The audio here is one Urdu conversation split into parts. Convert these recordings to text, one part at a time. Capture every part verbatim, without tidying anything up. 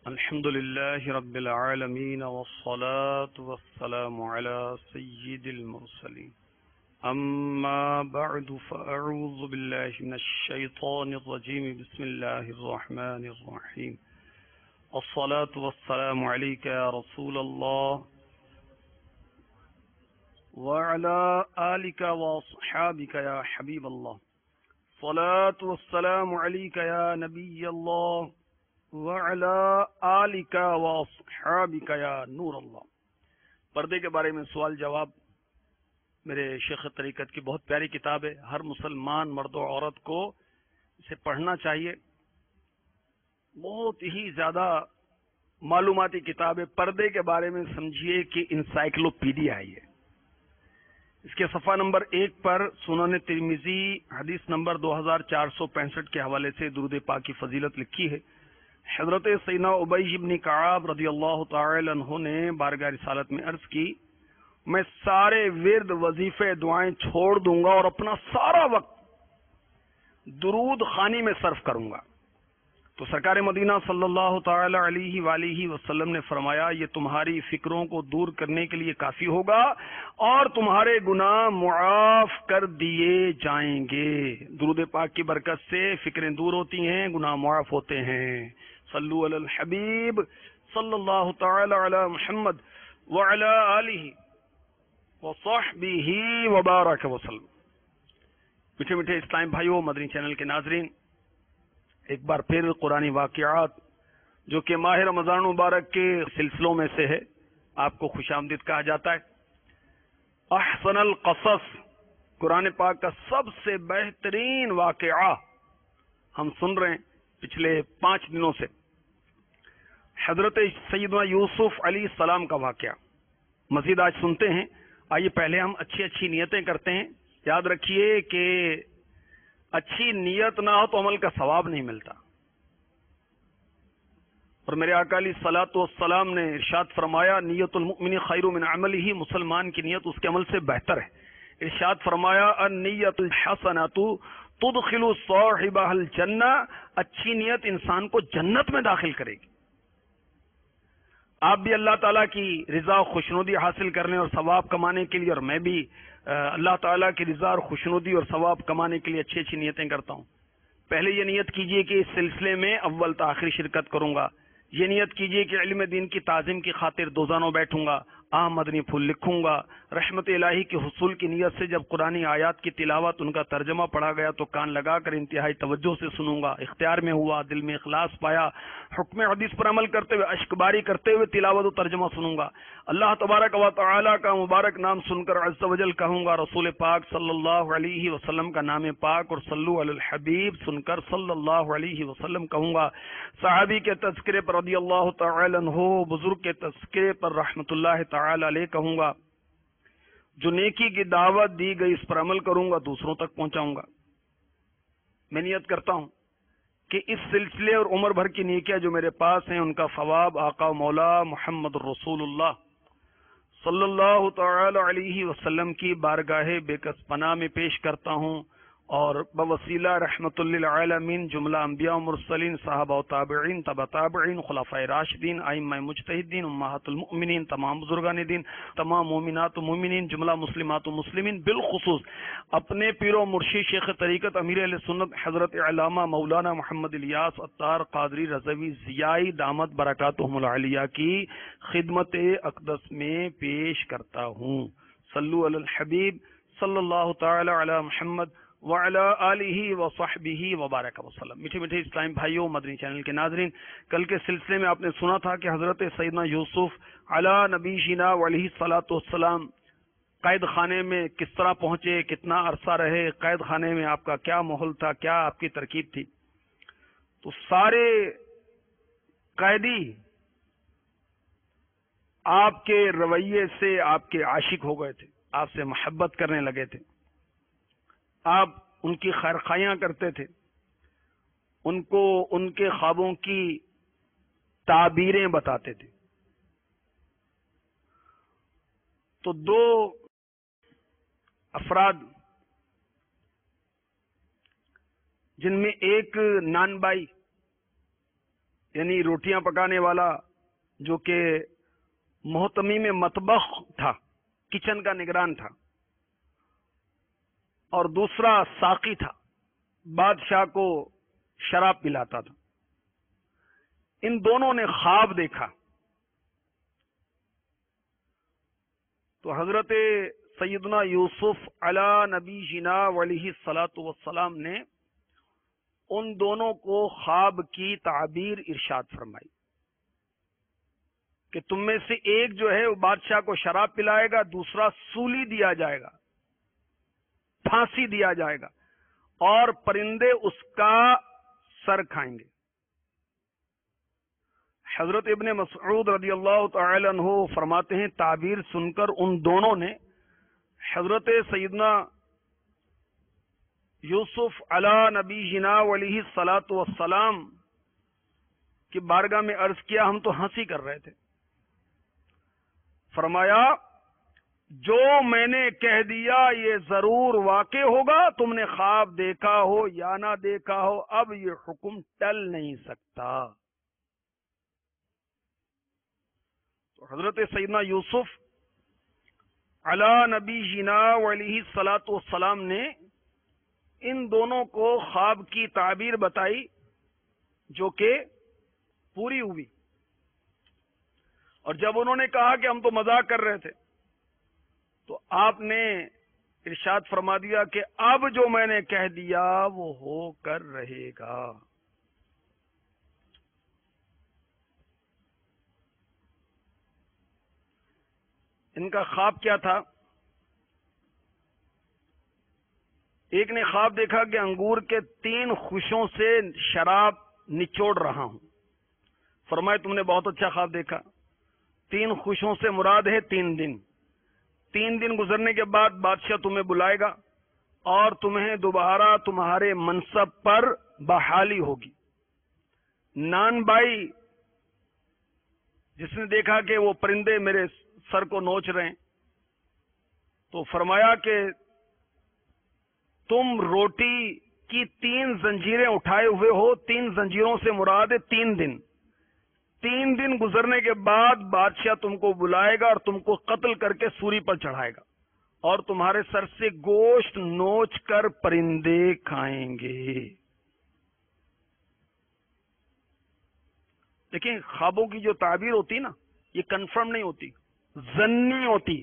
الحمد لله رب العالمين والصلاة والسلام على سيد المرسلين أما بعد فأعوذ بالله من الشيطان الرجيم بسم الله الرحمن الرحيم الصلاة والسلام عليك يا رسول الله وعلى آلك وأصحابك يا حبيب الله الصلاة والسلام عليك يا نبي الله وعلى آلك وأصحابك يا نور اللہ۔ پردے کے بارے میں سوال جواب میرے شیخ طریقت کی بہت پیاری کتاب ہے، ہر مسلمان مرد و عورت کو اسے پڑھنا چاہیے۔ بہت ہی زیادہ معلوماتی کتاب ہے، پردے کے بارے میں سمجھیے کہ انسائکلوپیڈیا ہے۔ اس کے صفحہ نمبر ایک پر سنن ترمذی حدیث نمبر دو ہزار چار سو پینسٹھ کے حوالے سے درود پاک کی فضیلت لکھی ہے۔ حضرت سیدنا ابی بن کعب رضی اللہ تعالی عنہ نے بارگاہ رسالت میں عرض کی، میں سارے ورد وظیفے دعائیں چھوڑ دوں گا اور اپنا سارا وقت درود خوانی میں صرف کروں گا۔ تو سرکار مدینہ صلی اللہ تعالی علیہ وآلہ وسلم نے فرمایا، یہ تمہاری فکروں کو دور کرنے کے لیے کافی ہوگا اور تمہارے گناہ معاف کر دیے جائیں گے۔ درود پاک کی برکت سے فکریں دور ہوتی ہیں، گناہ معاف ہوتے ہیں۔ صلو علی الحبیب صلی اللہ تعالی علی محمد وعلی آلہ وصحبہ وبارک وسلم۔ میٹھے میٹھے اسلام بھائیوں، مدنی چینل کے ناظرین، ایک بار پھر قرآنی واقعات جو کہ ماہ رمضان مبارک کے سلسلوں میں سے ہے، آپ کو خوش آمدید کہا جاتا ہے۔ احسن القصص، قرآن پاک کا سب سے بہترین واقعہ ہم سن رہے ہیں پچھلے پانچ دنوں سے، حضرت سیدنا یوسف علیہ السلام کا واقعہ مزید آج سنتے ہیں۔ آئیے پہلے ہم اچھی اچھی نیتیں کرتے ہیں۔ یاد رکھیے کہ اچھی نیت نہ ہو تو عمل کا ثواب نہیں ملتا، اور میرے آقا علیہ الصلوۃ والسلام نے ارشاد فرمایا، نیت المؤمن خیر من عملہ، مسلمان کی نیت اس کے عمل سے بہتر ہے۔ ارشاد فرمایا، النیت الحسنۃ تدخل صاحبها الجنہ، اچھی نیت انسان کو جنت میں داخل کرے گی۔ آپ بھی اللہ تعالیٰ کی رضا و خوشنودی حاصل کرنے اور ثواب کمانے کے لیے، اور میں بھی اللہ تعالیٰ کی رضا اور خوشنودی اور ثواب کمانے کے لیے اچھی اچھی نیتیں کرتا ہوں۔ پہلے یہ نیت کیجئے کہ اس سلسلے میں اول تا آخر شرکت کروں گا۔ یہ نیت کیجئے کہ علم دین کی تعظیم کی خاطر دوزانوں بیٹھوں گا، آم مدنی پھول لکھوں گا۔ رحمت الہی کے حصول کی نیت سے جب قرآنی آیات کی تلاوت، ان کا ترجمہ پڑھا گیا تو کان لگا کر انتہائی توجہ سے سنوں گا۔ اختیار میں ہوا، دل میں اخلاص پایا، حکم حدیث پر عمل کرتے ہوئے اشک باری کرتے ہوئے تلاوت و ترجمہ سنوں گا۔ اللہ تبارک و تعالی کا مبارک نام سن کر عز و جل کہوں گا، رسول پاک صلی اللہ علیہ وسلم کا نام پاک اور صلو علی الحبیب سن کر صلی اللہ علیہ وسلم کہوں گا۔ صحابی کے تذکرے پر رضی اللہ تعالی عنہ، بزرگ کے تذکرے پر رحمت اللہ تعالی علیہ کہوں گا۔ جو نیکی کی دعوت دی گئی اس پر عمل کروں گا، دوسروں تک پہنچاؤں گا۔ میں نیت کرتا ہوں کہ اس سلسلے اور عمر بھر کی نیکیاں جو میرے پاس ہیں، ان کا ثواب آقا مولا محمد رسول اللہ صلی اللہ تعالی علیہ وسلم کی بارگاہ بے کس پناہ میں پیش کرتا ہوں، اور بوسیلہ رحمت للعالمین جملہ انبیاء و مرسلین، صحابہ و تابعین، تبع تابعین، خلفائے راشدین، ائمہ مجتہدین، امہات المؤمنین، تمام بزرگان دین، تمام مومنات و مومنین، جملہ مسلمات و مسلمین، بالخصوص اپنے پیر و مرشد شیخ طریقت امیر اہل سنت حضرت علامہ مولانا محمد الیاس عطار قادری رضوی ضیائی دامت برکاتہم العالیہ کی خدمت اقدس میں پیش کرتا ہوں۔ صلو علی الحبیب صلی اللہ تعالی علی محمد وعلی آلہ وصحبہ وبارک وسلم۔ میٹھے میٹھے اسلام بھائیوں، مدنی چینل کے ناظرین، کل کے سلسلے میں آپ نے سنا تھا کہ حضرت سیدنا یوسف علی نبینا علیہ الصلوۃ والسلام قید خانے میں کس طرح پہنچے، کتنا عرصہ رہے، قید خانے میں آپ کا کیا ماحول تھا، کیا آپ کی ترکیب تھی۔ تو سارے قیدی آپ کے رویے سے آپ کے عاشق ہو گئے تھے، آپ سے محبت کرنے لگے تھے، آپ ان کی خیرخواہیاں کرتے تھے، ان کو ان کے خوابوں کی تعبیریں بتاتے تھے۔ تو دو افراد جن میں ایک نان بائی یعنی روٹیاں پکانے والا جو کہ محتمیم مطبخ تھا، کچن کا نگران تھا، اور دوسرا ساقی تھا، بادشاہ کو شراب پلاتا تھا. ان دونوں نے خواب دیکھا. تو حضرت سیدنا یوسف علی نبی جنا علیہ الصلاۃ والسلام نے ان دونوں کو خواب کی تعبیر ارشاد فرمائی کہ تم میں سے ایک جو ہے وہ بادشاہ کو شراب پلائے گا، دوسرا سولی دیا جائے گا، پھانسی دیا جائے گا، اور پرندے اس کا سر کھائیں گے. حضرت ابن مسعود رضی اللہ تعالی عنہ فرماتے ہیں تعبیر سن کر ان دونوں نے حضرت سیدنا یوسف علی نبی جنا علیہ الصلاۃ والسلام کی بارگاہ میں عرض کیا، ہم تو ہنسی کر رہے تھے. فرمایا جو میں نے کہہ دیا یہ ضرور واقع ہوگا، تم نے خواب دیکھا ہو یا نہ دیکھا ہو، اب یہ حکم ٹل نہیں سکتا. تو حضرت سیدنا یوسف علی نبی جنا علیہ الصلاۃ والسلام نے ان دونوں کو خواب کی تعبیر بتائی جو کہ پوری ہوئی. اور جب انہوں نے کہا کہ ہم تو مذاق کر رہے تھے، تو آپ نے ارشاد فرما دیا کہ اب جو میں نے کہہ دیا وہ ہو کر رہے گا. ان کا خواب کیا تھا؟ ایک نے خواب دیکھا کہ انگور کے تین خوشوں سے شراب نچوڑ رہا ہوں. فرمائے تم نے بہت اچھا خواب دیکھا. تین خوشوں سے مراد ہے تین دن. تین دن گزرنے کے بعد بادشاہ تمہیں بلائے گا اور تمہیں دوبارہ تمہارے منصب پر بحالی ہوگی. نان بائی جس نے دیکھا کہ وہ پرندے میرے سر کو نوچ رہے ہیں، تو فرمایا کہ تم روٹی کی تین زنجیریں اٹھائے ہوئے ہو. تین زنجیروں سے مراد ہے تین دن. تین دن گزرنے کے بعد بادشاہ تم کو بلائے گا اور تم کو قتل کر کے سوری پر چڑھائے گا اور تمہارے سر سے گوشت نوچ کر پرندے کھائیں گے. دیکھیں خوابوں کی جو تعبیر ہوتی نا، یہ کنفرم نہیں ہوتی، ظنی ہوتی.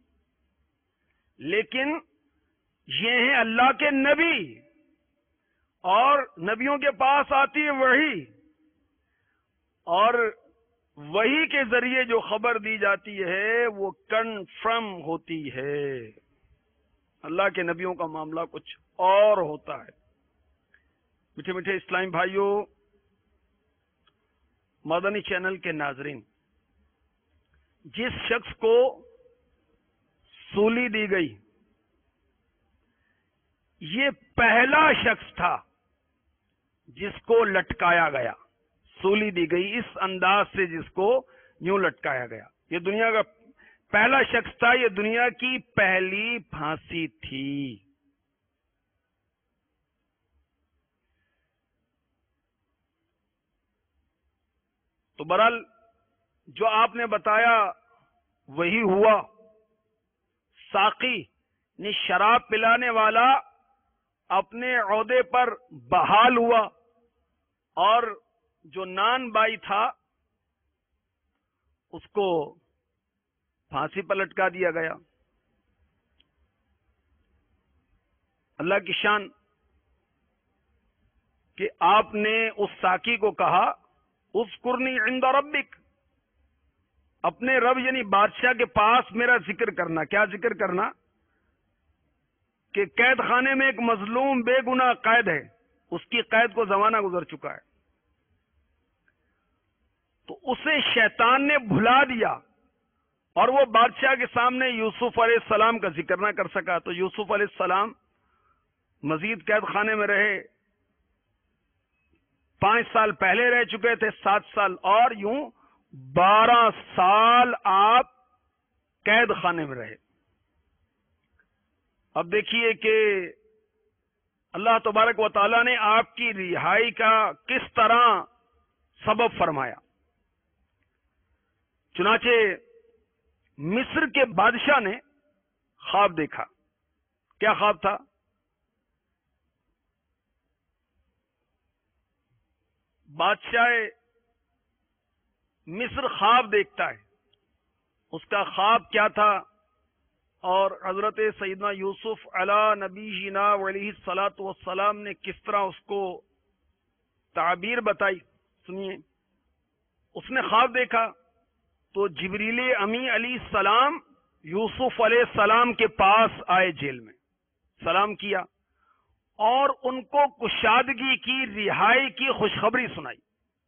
لیکن یہ ہیں اللہ کے نبی، اور نبیوں کے پاس آتی ہے وحی، اور وحی کے ذریعے جو خبر دی جاتی ہے وہ کنفرم ہوتی ہے. اللہ کے نبیوں کا معاملہ کچھ اور ہوتا ہے. میٹھے میٹھے اسلامی بھائیوں، مدنی چینل کے ناظرین، جس شخص کو سولی دی گئی یہ پہلا شخص تھا جس کو لٹکایا گیا. سولی دی گئی اس انداز سے جس کو یوں لٹکایا گیا. یہ دنیا کا پہلا شخص تھا، یہ دنیا کی پہلی پھانسی تھی. تو بہرحال جو آپ نے بتایا وہی ہوا. ساقی نے شراب پلانے والا اپنے عہدے پر بحال ہوا، اور جو نان بائی تھا اس کو پھانسی پر لٹکا دیا گیا. اللہ کی شان کہ آپ نے اس ساقی کو کہا اذکرنی عند ربک، اپنے رب یعنی بادشاہ کے پاس میرا ذکر کرنا. کیا ذکر کرنا؟ کہ قید خانے میں ایک مظلوم بے گناہ قید ہے، اس کی قید کو زمانہ گزر چکا ہے، تو اسے شیطان نے بھلا دیا اور وہ بادشاہ کے سامنے یوسف علیہ السلام کا ذکر نہ کر سکا. تو یوسف علیہ السلام مزید قید خانے میں رہے. پانچ سال پہلے رہ چکے تھے، سات سال اور یوں بارہ سال آپ قید خانے میں رہے. اب دیکھیے کہ اللہ تبارک و تعالیٰ نے آپ کی رہائی کا کس طرح سبب فرمایا۔ چنانچہ مصر کے بادشاہ نے خواب دیکھا۔ کیا خواب تھا؟ بادشاہ مصر خواب دیکھتا ہے۔ اس کا خواب کیا تھا اور حضرت سیدنا یوسف علی نبی جینا علیہ الصلاۃ والسلام نے کس طرح اس کو تعبیر بتائی، سنیے۔ اس نے خواب دیکھا تو جبریل امی علیہ السلام یوسف علیہ السلام کے پاس آئے، جیل میں سلام کیا اور ان کو کشادگی کی، رہائی کی خوشخبری سنائی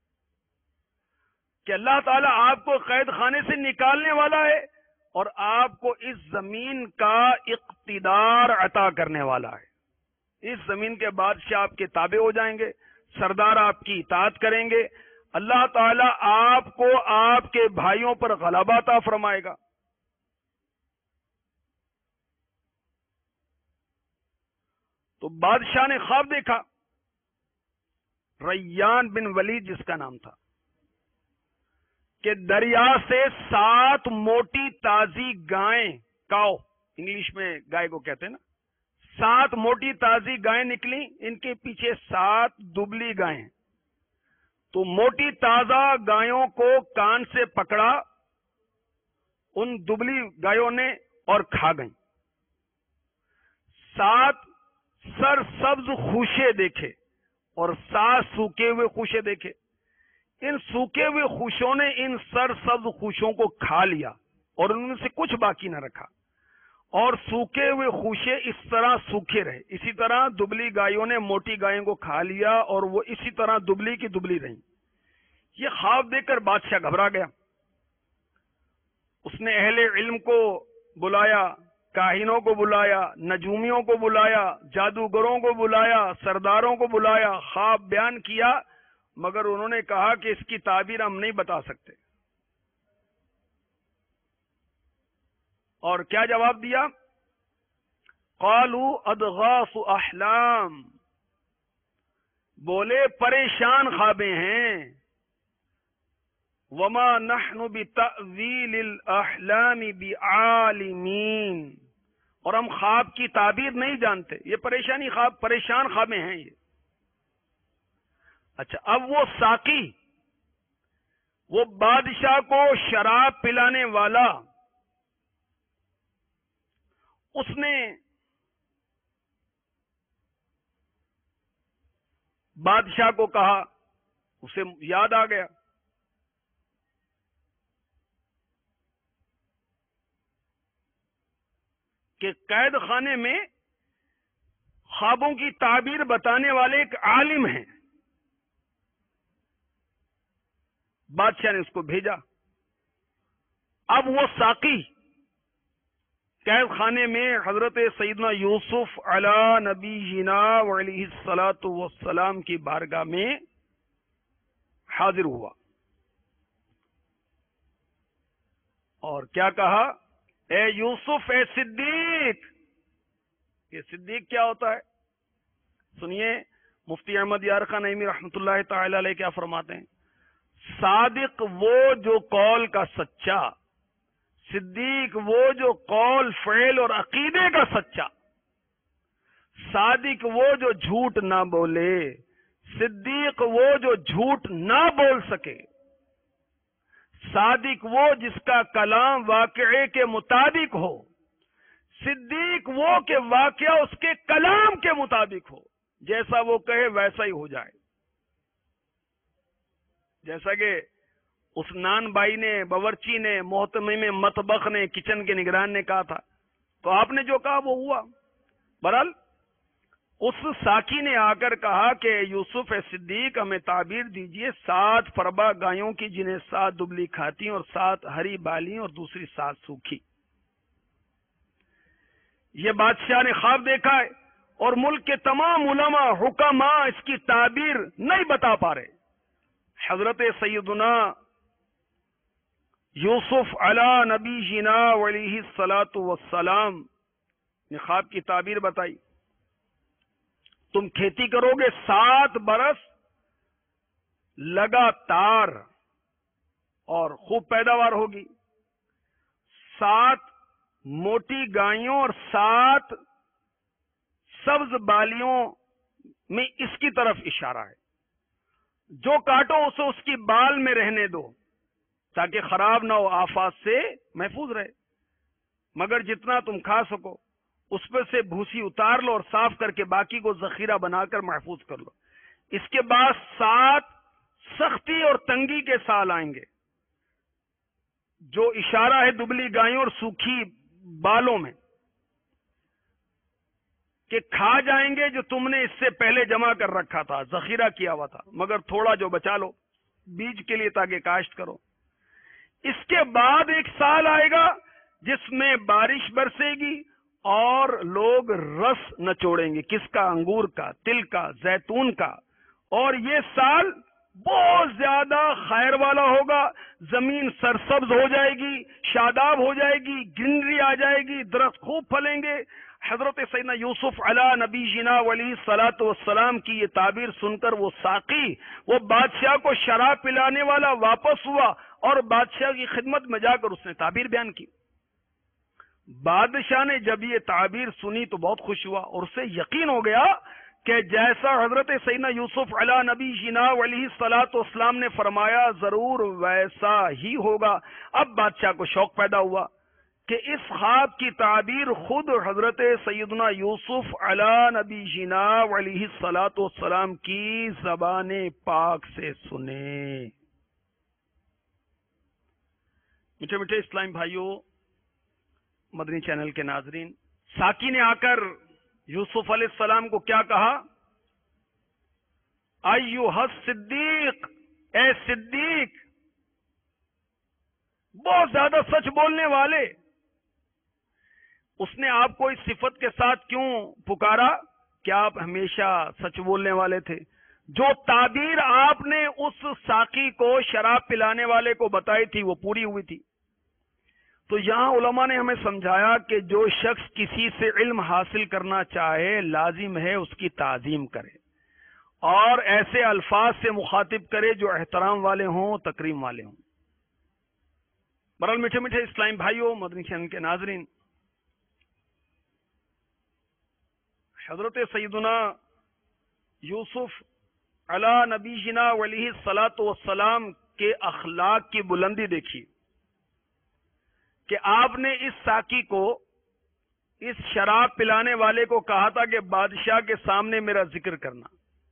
کہ اللہ تعالیٰ آپ کو قید خانے سے نکالنے والا ہے اور آپ کو اس زمین کا اقتدار عطا کرنے والا ہے۔ اس زمین کے بادشاہ آپ کے تابع ہو جائیں گے، سردار آپ کی اطاعت کریں گے، اللہ تعالیٰ آپ کو آپ کے بھائیوں پر غلبہ عطا فرمائے گا۔ تو بادشاہ نے خواب دیکھا، ریان بن ولید جس کا نام تھا، کہ دریا سے سات موٹی تازی گائیں، کاؤ انگلش میں گائے کو کہتے ہیں نا، سات موٹی تازی گائیں نکلی، ان کے پیچھے سات دبلی گائیں۔ تو موٹی تازہ گایوں کو کان سے پکڑا ان دبلی گایوں نے اور کھا گئیں۔ سات سر سبز خوشے دیکھے اور سات سوکھے ہوئے خوشے دیکھے۔ ان سوکھے ہوئے خوشوں نے ان سر سبز خوشوں کو کھا لیا اور ان میں سے کچھ باقی نہ رکھا، اور سوکھے ہوئے خوشے اس طرح سوکھے رہے۔ اسی طرح دبلی گایوں نے موٹی گایوں کو کھا لیا اور وہ اسی طرح دبلی کی دبلی رہیں۔ یہ خواب دیکھ کر بادشاہ گھبرا گیا۔ اس نے اہل علم کو بلایا، کاہنوں کو بلایا، نجومیوں کو بلایا، جادوگروں کو بلایا، سرداروں کو بلایا، خواب بیان کیا، مگر انہوں نے کہا کہ اس کی تعبیر ہم نہیں بتا سکتے۔ اور کیا جواب دیا؟ قالوا اضغاث احلام، بولے پریشان خوابیں ہیں، وما نحن بتأویل الاحلام بعالمین، اور ہم خواب کی تعبیر نہیں جانتے۔ یہ پریشانی خواب پریشان خوابیں ہیں یہ۔ اچھا، اب وہ ساقی، وہ بادشاہ کو شراب پلانے والا، اس نے بادشاہ کو کہا، اسے یاد آ گیا کہ قید خانے میں خوابوں کی تعبیر بتانے والے ایک عالم ہیں۔ بادشاہ نے اس کو بھیجا۔ اب وہ ساقی قید خانے میں حضرت سیدنا یوسف علی نبی جینا علیہ الصلاۃ والسلام کی بارگاہ میں حاضر ہوا اور کیا کہا؟ اے یوسف، اے صدیق۔ یہ صدیق کیا ہوتا ہے؟ سنیے، مفتی احمد یار خان نعیمی رحمۃ اللہ تعالی علیہ کیا فرماتے ہیں؟ صادق وہ جو قول کا سچا، صدیق وہ جو قول، فعل اور عقیدے کا سچا، صادق وہ جو جھوٹ نہ بولے، صدیق وہ جو جھوٹ نہ بول سکے، صادق وہ جس کا کلام واقعے کے مطابق ہو، صدیق وہ کہ واقعہ اس کے کلام کے مطابق ہو، جیسا وہ کہے ویسا ہی ہو جائے۔ جیسا کہ اس نان بائی نے، باورچی نے، محتمم مطبخ نے، کچن کے نگران نے کہا تھا، تو آپ نے جو کہا وہ ہوا۔ بہرحال اس ساقی نے آ کر کہا کہ یوسف صدیق ہمیں تعبیر دیجئے سات فربا گایوں کی، جنہیں سات دبلی کھاتی اور سات ہری بالی اور دوسری سات سوکھی۔ یہ بادشاہ نے خواب دیکھا ہے اور ملک کے تمام علماء، حکماء اس کی تعبیر نہیں بتا پا رہے۔ حضرت سیدنا یوسف علی نبی جینا علیہ الصلاۃ والسلام نے خواب کی تعبیر بتائی، تم کھیتی کرو گے سات برس، لگاتار اور خوب پیداوار ہوگی. سات موٹی گائیوں اور سات سبز بالیوں میں اس کی طرف اشارہ ہے. جو کاٹو اسے اس کی بال میں رہنے دو تاکہ خراب نہ ہو، آفات سے محفوظ رہے. مگر جتنا تم کھا سکو اس پہ سے بھوسی اتار لو اور صاف کر کے باقی کو ذخیرہ بنا کر محفوظ کر لو. اس کے بعد سات سختی اور تنگی کے سال آئیں گے، جو اشارہ ہے دبلی گایوں اور سوکھی بالوں میں، کہ کھا جائیں گے جو تم نے اس سے پہلے جمع کر رکھا تھا، ذخیرہ کیا ہوا تھا، مگر تھوڑا جو بچا لو بیج کے لیے تاکہ کاشت کرو. اس کے بعد ایک سال آئے گا جس میں بارش برسے گی اور لوگ رس نچوڑیں گے. کس کا؟ انگور کا، تل کا، زیتون کا. اور یہ سال بہت زیادہ خیر والا ہوگا. زمین سرسبز ہو جائے گی، شاداب ہو جائے گی، گرینری آ جائے گی، درخت خوب پھلیں گے. حضرت سیدنا یوسف علی نبی جنا ولی صلاۃ والسلام کی یہ تعبیر سن کر وہ ساقی، وہ بادشاہ کو شراب پلانے والا واپس ہوا اور بادشاہ کی خدمت میں جا کر اس نے تعبیر بیان کی. بادشاہ نے جب یہ تعبیر سنی تو بہت خوش ہوا اور اسے یقین ہو گیا کہ جیسا حضرت سیدنا یوسف علی نبی جنا علیہ الصلوۃ والسلام نے فرمایا ضرور ویسا ہی ہوگا. اب بادشاہ کو شوق پیدا ہوا کہ اس خواب کی تعبیر خود حضرت سیدنا یوسف علی نبی جنا علیہ الصلوۃ والسلام کی زبان پاک سے سنے. میٹھے میٹھے اسلام بھائیوں، مدنی چینل کے ناظرین، ساقی نے آ کر یوسف علیہ السلام کو کیا کہا؟ ایھا الصدیق، اے صدیق، بہت زیادہ سچ بولنے والے. اس نے آپ کو اس صفت کے ساتھ کیوں پکارا؟ کیا آپ ہمیشہ سچ بولنے والے تھے؟ جو تعبیر آپ نے اس ساقی کو، شراب پلانے والے کو بتائی تھی وہ پوری ہوئی تھی. تو یہاں علماء نے ہمیں سمجھایا کہ جو شخص کسی سے علم حاصل کرنا چاہے لازم ہے اس کی تعظیم کرے اور ایسے الفاظ سے مخاطب کرے جو احترام والے ہوں، تکریم والے ہوں. برحال میٹھے میٹھے اسلام بھائیوں، مدنی چینل کے ناظرین، حضرت سیدنا یوسف علی نبی جنا علیہ الصلوۃ والسلام کے اخلاق کی بلندی دیکھی کہ آپ نے اس ساقی کو، اس شراب پلانے والے کو کہا تھا کہ بادشاہ کے سامنے میرا ذکر کرنا،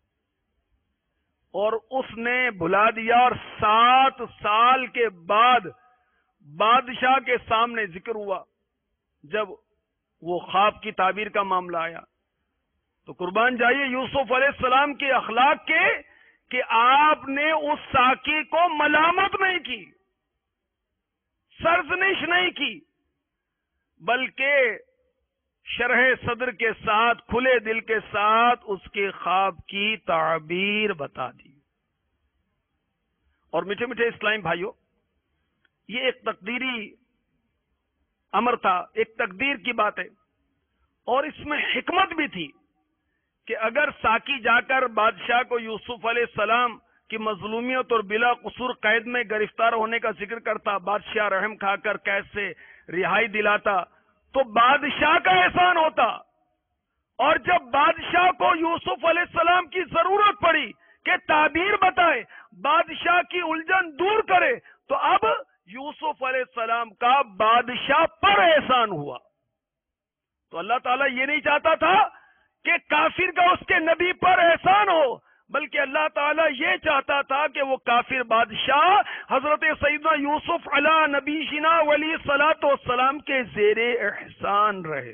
اور اس نے بلا دیا. اور سات سال کے بعد بادشاہ کے سامنے ذکر ہوا. جب وہ خواب کی تعبیر کا معاملہ آیا تو قربان جائیے یوسف علیہ السلام کے اخلاق کے کہ آپ نے اس ساقی کو ملامت نہیں کی، سرزنش نہیں کی، بلکہ شرح صدر کے ساتھ، کھلے دل کے ساتھ اس کے خواب کی تعبیر بتا دی. اور میٹھے میٹھے اسلام بھائیوں، یہ ایک تقدیری امر تھا، ایک تقدیر کی بات ہے، اور اس میں حکمت بھی تھی کہ اگر ساقی جا کر بادشاہ کو یوسف علیہ السلام کی مظلومیت اور بلا قصور قید میں گرفتار ہونے کا ذکر کرتا، بادشاہ رحم کھا کر کیسے رہائی دلاتا تو بادشاہ کا احسان ہوتا. اور جب بادشاہ کو یوسف علیہ السلام کی ضرورت پڑی کہ تعبیر بتائے، بادشاہ کی الجھن دور کرے، تو اب یوسف علیہ السلام کا بادشاہ پر احسان ہوا. تو اللہ تعالیٰ یہ نہیں چاہتا تھا کہ کافر کا اس کے نبی پر احسان ہو، بلکہ اللہ تعالیٰ یہ چاہتا تھا کہ وہ کافر بادشاہ حضرت سیدنا یوسف علی نبی جنا ولی صلاۃ والسلام کے زیر احسان رہے.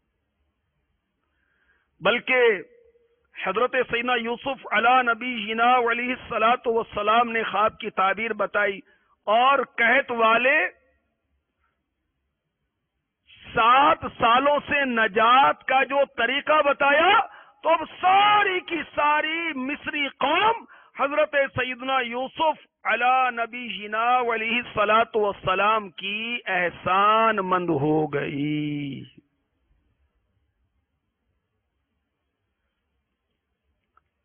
بلکہ حضرت سیدنا یوسف علی نبی جنا علیہ الصلوۃ والسلام نے خواب کی تعبیر بتائی اور قحط والے سات سالوں سے نجات کا جو طریقہ بتایا، تو اب ساری کی ساری مصری قوم حضرت سیدنا یوسف علی نبی جنا علیہ الصلوۃ والسلام کی احسان مند ہو گئی.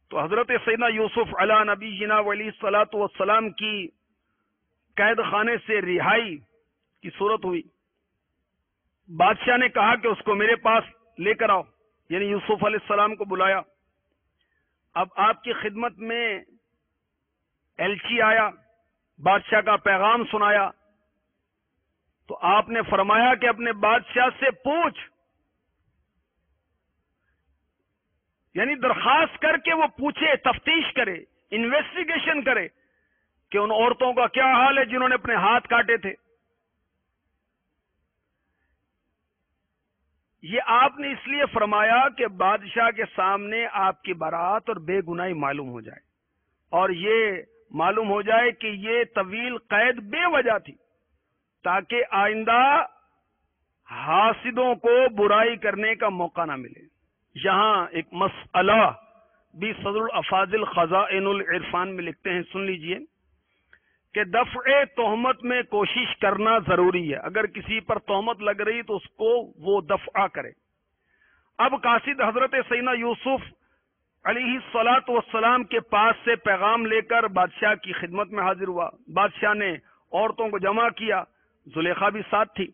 تو حضرت سیدنا یوسف علی نبی جنا علیہ الصلوۃ والسلام کی قید خانے سے رہائی کی صورت ہوئی. بادشاہ نے کہا کہ اس کو میرے پاس لے کر آؤ، یعنی یوسف علیہ السلام کو بلایا. اب آپ کی خدمت میں ایلچی آیا، بادشاہ کا پیغام سنایا، تو آپ نے فرمایا کہ اپنے بادشاہ سے پوچھ، یعنی درخواست کر کے وہ پوچھے، تفتیش کرے، انویسٹیگیشن کرے کہ ان عورتوں کا کیا حال ہے جنہوں نے اپنے ہاتھ کاٹے تھے. یہ آپ نے اس لیے فرمایا کہ بادشاہ کے سامنے آپ کی برات اور بے گناہی معلوم ہو جائے، اور یہ معلوم ہو جائے کہ یہ طویل قید بے وجہ تھی، تاکہ آئندہ حاسدوں کو برائی کرنے کا موقع نہ ملے. یہاں ایک مسئلہ بھی صدر الافاضل خزائن العرفان میں لکھتے ہیں، سن لیجئے کہ دفع تہمت میں کوشش کرنا ضروری ہے. اگر کسی پر تہمت لگ رہی تو اس کو وہ دفع کرے. اب قاصد حضرت سیدنا یوسف علیہ الصلاۃ والسلام کے پاس سے پیغام لے کر بادشاہ کی خدمت میں حاضر ہوا. بادشاہ نے عورتوں کو جمع کیا، زلیخا بھی ساتھ تھی.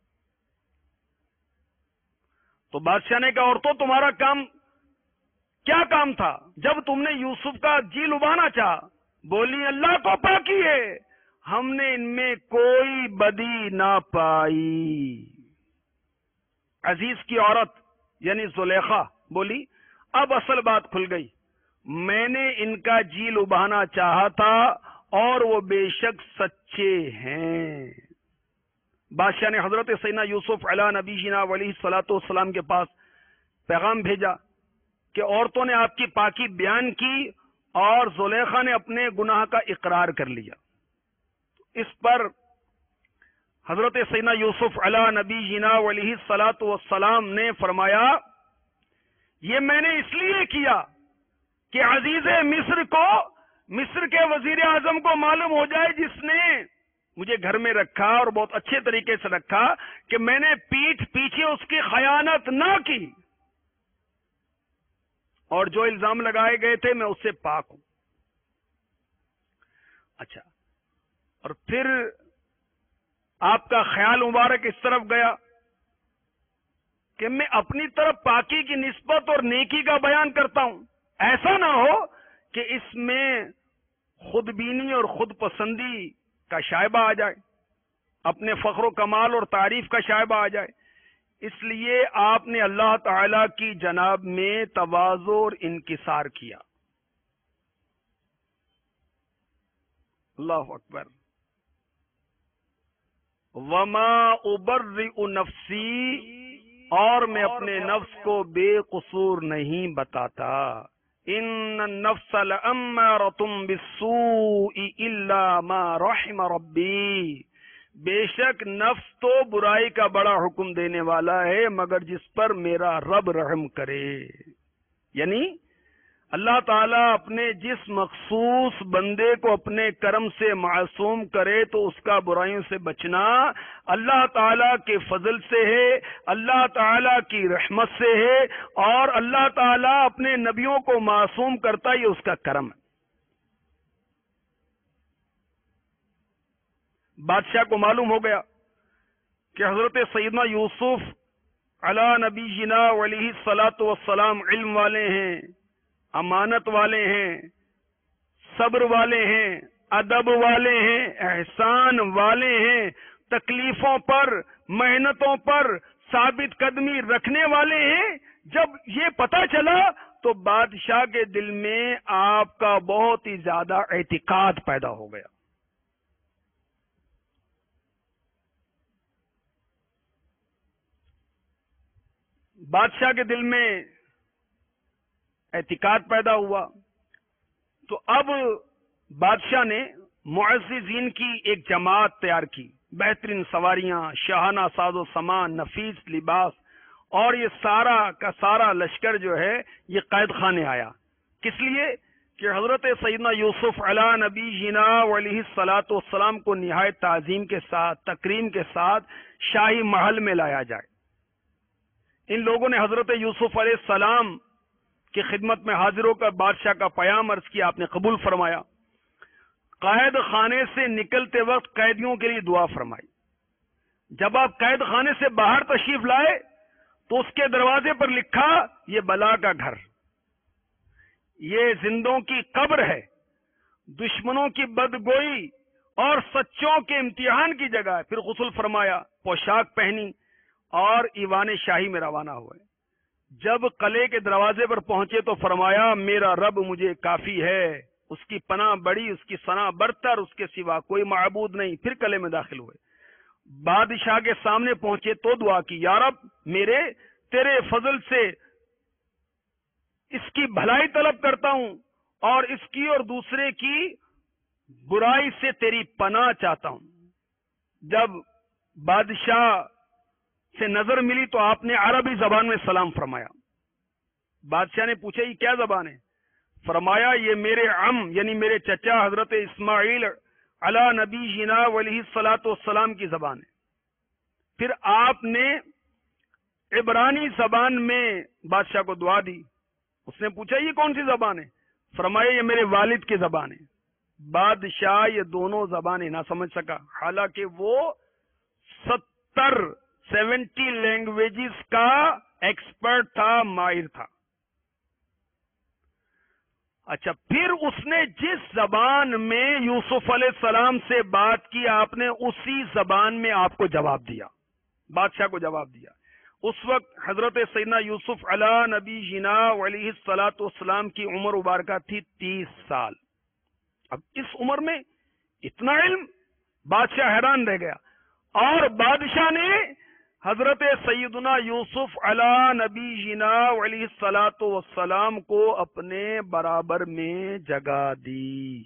تو بادشاہ نے کہا، عورتوں تمہارا کام کیا کام تھا جب تم نے یوسف کا جی لبانا چاہا؟ بولی، اللہ کو پاکی ہے، ہم نے ان میں کوئی بدی نہ پائی. عزیز کی عورت یعنی زلیخا بولی، اب اصل بات کھل گئی، میں نے ان کا جی لبانا چاہا تھا اور وہ بے شک سچے ہیں. بادشاہ نے حضرت سیدنا یوسف علی نبی جنا علیہ الصلوۃ والسلام کے پاس پیغام بھیجا کہ عورتوں نے آپ کی پاکی بیان کی اور زلیخا نے اپنے گناہ کا اقرار کر لیا. اس پر حضرت سیدنا یوسف علی نبی جنا علیہ الصلوۃ والسلام نے فرمایا، یہ میں نے اس لیے کیا کہ عزیز مصر کو، مصر کے وزیر اعظم کو معلوم ہو جائے، جس نے مجھے گھر میں رکھا اور بہت اچھے طریقے سے رکھا، کہ میں نے پیٹھ پیچھے اس کی خیانت نہ کی، اور جو الزام لگائے گئے تھے میں اس سے پاک ہوں. اچھا، اور پھر آپ کا خیال مبارک اس طرف گیا کہ میں اپنی طرف پاکی کی نسبت اور نیکی کا بیان کرتا ہوں. ایسا نہ ہو کہ اس میں خود بینی اور خود پسندی کا شائبہ آ جائے، اپنے فخر و کمال اور تعریف کا شائبہ آ جائے. اس لیے آپ نے اللہ تعالی کی جناب میں تواضع اور انکسار کیا. اللہ اکبر. وما ابرئ نفسی، اور میں اپنے نفس کو بے قصور نہیں بتاتا. ان النفس لامارۃ بالسوء الا ما رحم ربی، بے شک نفس تو برائی کا بڑا حکم دینے والا ہے مگر جس پر میرا رب رحم کرے. یعنی اللہ تعالیٰ اپنے جس مخصوص بندے کو اپنے کرم سے معصوم کرے تو اس کا برائیوں سے بچنا اللہ تعالیٰ کے فضل سے ہے، اللہ تعالیٰ کی رحمت سے ہے، اور اللہ تعالیٰ اپنے نبیوں کو معصوم کرتا، یہ اس کا کرم ہے. بادشاہ کو معلوم ہو گیا کہ حضرت سیدنا یوسف علی نبی جنا علیہ الصلوۃ والسلام علم والے ہیں، امانت والے ہیں، صبر والے ہیں، ادب والے ہیں، احسان والے ہیں، تکلیفوں پر، محنتوں پر ثابت قدمی رکھنے والے ہیں. جب یہ پتہ چلا تو بادشاہ کے دل میں آپ کا بہت ہی زیادہ اعتقاد پیدا ہو گیا. بادشاہ کے دل میں اعتقاد پیدا ہوا تو اب بادشاہ نے معززین کی ایک جماعت تیار کی، بہترین سواریاں، شاہانہ ساز و سامان، نفیس لباس، اور یہ سارا کا سارا لشکر جو ہے یہ قید خانے آیا. کس لیے؟ کہ حضرت سیدنا یوسف علی نبی جنا علیہ الصلوۃ والسلام کو نہایت تعظیم کے ساتھ، تکریم کے ساتھ شاہی محل میں لایا جائے. ان لوگوں نے حضرت یوسف علیہ السلام کہ خدمت میں حاضر ہو کر بادشاہ کا پیام عرض کیا، آپ نے قبول فرمایا۔ قید خانے سے نکلتے وقت قیدیوں کے لیے دعا فرمائی۔ جب آپ قید خانے سے باہر تشریف لائے تو اس کے دروازے پر لکھا، یہ بلا کا گھر، یہ زندوں کی قبر ہے، دشمنوں کی بدگوئی اور سچوں کے امتحان کی جگہ ہے۔ پھر غسل فرمایا، پوشاک پہنی اور ایوان شاہی میں روانہ ہوئے۔ جب قلعے کے دروازے پر پہنچے تو فرمایا، میرا رب مجھے کافی ہے، اس کی پناہ بڑی، اس کی ثنا برتر، اس کے سوا کوئی معبود نہیں۔ پھر قلعے میں داخل ہوئے، بادشاہ کے سامنے پہنچے تو دعا کی، یا رب میرے تیرے فضل سے اس کی بھلائی طلب کرتا ہوں اور اس کی اور دوسرے کی برائی سے تیری پناہ چاہتا ہوں۔ جب بادشاہ سے نظر ملی تو آپ نے عربی زبان میں سلام فرمایا۔ بادشاہ نے پوچھا، یہ کیا زبان ہے؟ فرمایا، یہ میرے عم یعنی میرے چچا حضرت اسماعیل علی نبی جنا علیہ الصلاۃ والسلام کی زبان ہے۔ پھر آپ نے عبرانی زبان میں بادشاہ کو دعا دی۔ اس نے پوچھا، یہ کون سی زبان ہے؟ فرمایا، یہ میرے والد کی زبان ہے۔ بادشاہ یہ دونوں زبانیں نہ سمجھ سکا، حالانکہ وہ ستر سیونٹی لینگویجز کا ایکسپرٹ تھا، ماہر تھا۔ اچھا، پھر اس نے جس زبان میں یوسف علیہ السلام سے بات کی، آپ نے اسی زبان میں آپ کو جواب دیا، بادشاہ کو جواب دیا۔ اس وقت حضرت سیدنا یوسف علی نبی جنا علیہ الصلاۃ والسلام کی عمر مبارکہ تھی تیس سال۔ اب اس عمر میں اتنا علم، بادشاہ حیران رہ گیا، اور بادشاہ نے حضرت سیدنا یوسف علی نبی جنا علیہ الصلاۃ والسلام کو اپنے برابر میں جگہ دی۔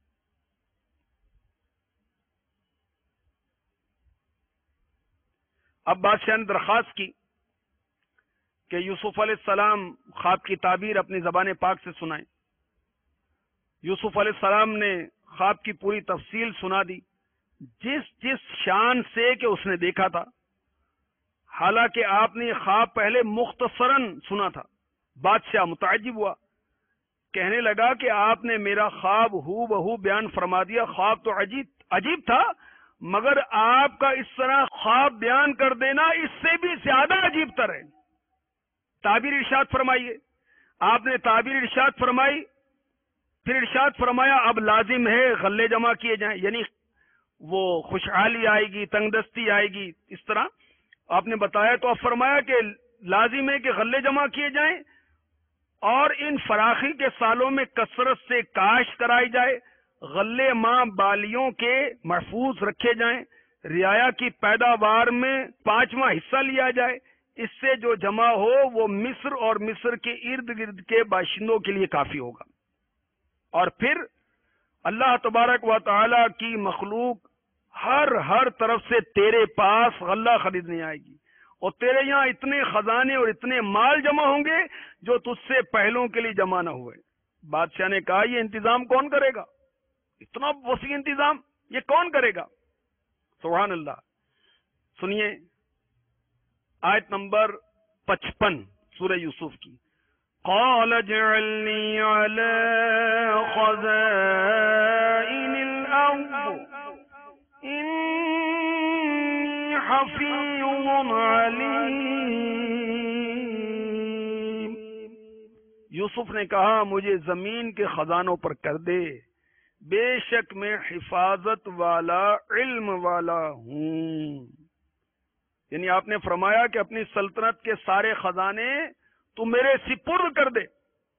اب بادشاہ نے درخواست کی کہ یوسف علیہ السلام خواب کی تعبیر اپنی زبان پاک سے سنائیں۔ یوسف علیہ السلام نے خواب کی پوری تفصیل سنا دی، جس جس شان سے کہ اس نے دیکھا تھا۔ حالانکہ آپ نے خواب پہلے مختصراً سنا تھا۔ بادشاہ متعجب ہوا، کہنے لگا کہ آپ نے میرا خواب ہو بہو بیان فرما دیا۔ خواب تو عجیب عجیب تھا، مگر آپ کا اس طرح خواب بیان کر دینا اس سے بھی زیادہ عجیب تر ہے۔ تعبیر ارشاد فرمائیے۔ آپ نے تعبیر ارشاد فرمائی، پھر ارشاد فرمایا، اب لازم ہے غلے جمع کیے جائیں، یعنی وہ خوشحالی آئے گی، تنگ دستی آئے گی، اس طرح آپ نے بتایا۔ تو اب فرمایا کہ لازم ہے کہ غلے جمع کیے جائیں اور ان فراخی کے سالوں میں کثرت سے کاشت کرائی جائے، غلے ماں بالیوں کے محفوظ رکھے جائیں، رعایا کی پیداوار میں پانچواں حصہ لیا جائے، اس سے جو جمع ہو وہ مصر اور مصر کے ارد گرد کے باشندوں کے لیے کافی ہوگا۔ اور پھر اللہ تبارک و تعالی کی مخلوق ہر ہر طرف سے تیرے پاس غلہ خریدنے آئے گی، اور تیرے یہاں اتنے خزانے اور اتنے مال جمع ہوں گے جو تجھ سے پہلوں کے لیے جمع نہ ہوئے۔ بادشاہ نے کہا، یہ انتظام کون کرے گا؟ اتنا وسیع انتظام یہ کون کرے گا؟ سبحان اللہ۔ سنیے آیت نمبر پچپن سورہ یوسف کی۔ قال اجعلنی علی خزائن الارض انی حفیظ علیم۔ یوسف نے کہا، مجھے زمین کے خزانوں پر کر دے، بے شک میں حفاظت والا علم والا ہوں۔ یعنی آپ نے فرمایا کہ اپنی سلطنت کے سارے خزانے تو میرے سپرد کر دے۔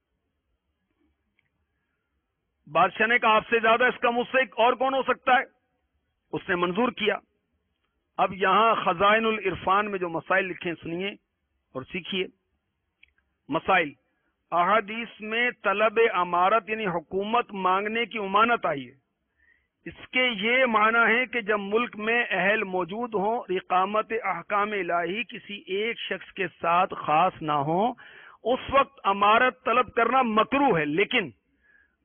بادشاہ نے کہا، آپ سے زیادہ اس کا مستحق اور کون ہو سکتا ہے؟ اس نے منظور کیا۔ اب یہاں خزائن العرفان میں جو مسائل لکھے سنیے اور سیکھیے۔ مسائل: احادیث میں طلب امارت یعنی حکومت مانگنے کی ممانعت آئی ہے۔ اس کے یہ معنی ہے کہ جب ملک میں اہل موجود ہوں، اقامت احکام الہی کسی ایک شخص کے ساتھ خاص نہ ہوں، اس وقت امارت طلب کرنا مکروہ ہے، لیکن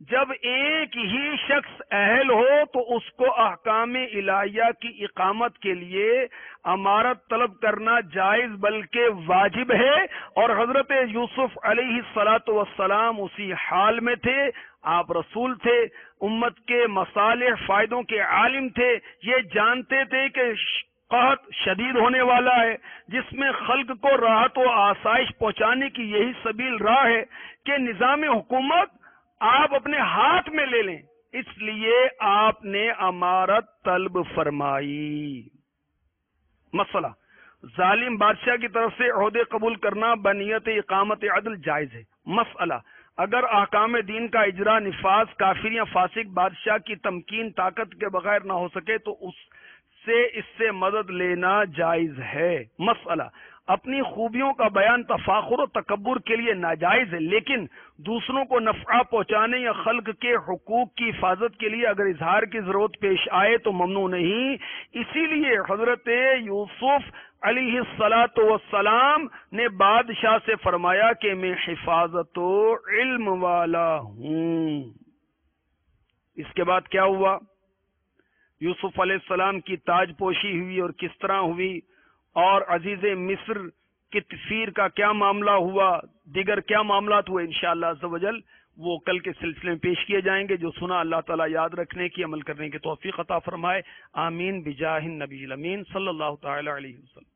جب ایک ہی شخص اہل ہو تو اس کو احکام الہیہ کی اقامت کے لیے امارت طلب کرنا جائز بلکہ واجب ہے، اور حضرت یوسف علیہ الصلاۃ والسلام اسی حال میں تھے. آپ رسول تھے، امت کے مصالح فائدوں کے عالم تھے، یہ جانتے تھے کہ قحط شدید ہونے والا ہے، جس میں خلق کو راحت و آسائش پہنچانے کی یہی سبیل راہ ہے کہ نظام حکومت آپ اپنے ہاتھ میں لے لیں. اس لیے آپ نے امارت طلب فرمائی. مسئلہ، ظالم بادشاہ کی طرف سے عہدے قبول کرنا بنیت اقامت عدل جائز ہے. مسئلہ، اگر احکام دین کا اجرا نفاذ کافر یا فاسق بادشاہ کی تمکین طاقت کے بغیر نہ ہو سکے تو اس سے اس سے مدد لینا جائز ہے. مسئلہ، اپنی خوبیوں کا بیان تفاخر و تکبر کے لیے ناجائز ہے، لیکن دوسروں کو نفع پہنچانے یا خلق کے حقوق کی حفاظت کے لیے اگر اظہار کی ضرورت پیش آئے تو ممنوع نہیں. اسی لیے حضرت یوسف علیہ الصلاۃ والسلام نے بادشاہ سے فرمایا کہ میں حفاظت و علم والا ہوں. اس کے بعد کیا ہوا؟ یوسف علیہ السلام کی تاج پوشی ہوئی، اور کس طرح ہوئی، اور عزیز مصر کی تفسیر کا کیا معاملہ ہوا، دیگر کیا معاملات ہوئے، انشاءاللہ عز و جل وہ کل کے سلسلے میں پیش کیے جائیں گے. جو سنا اللہ تعالیٰ یاد رکھنے کی، عمل کرنے کی توفیق عطا فرمائے. آمین بجاہ النبی الامین صلی اللہ تعالی علیہ وسلم.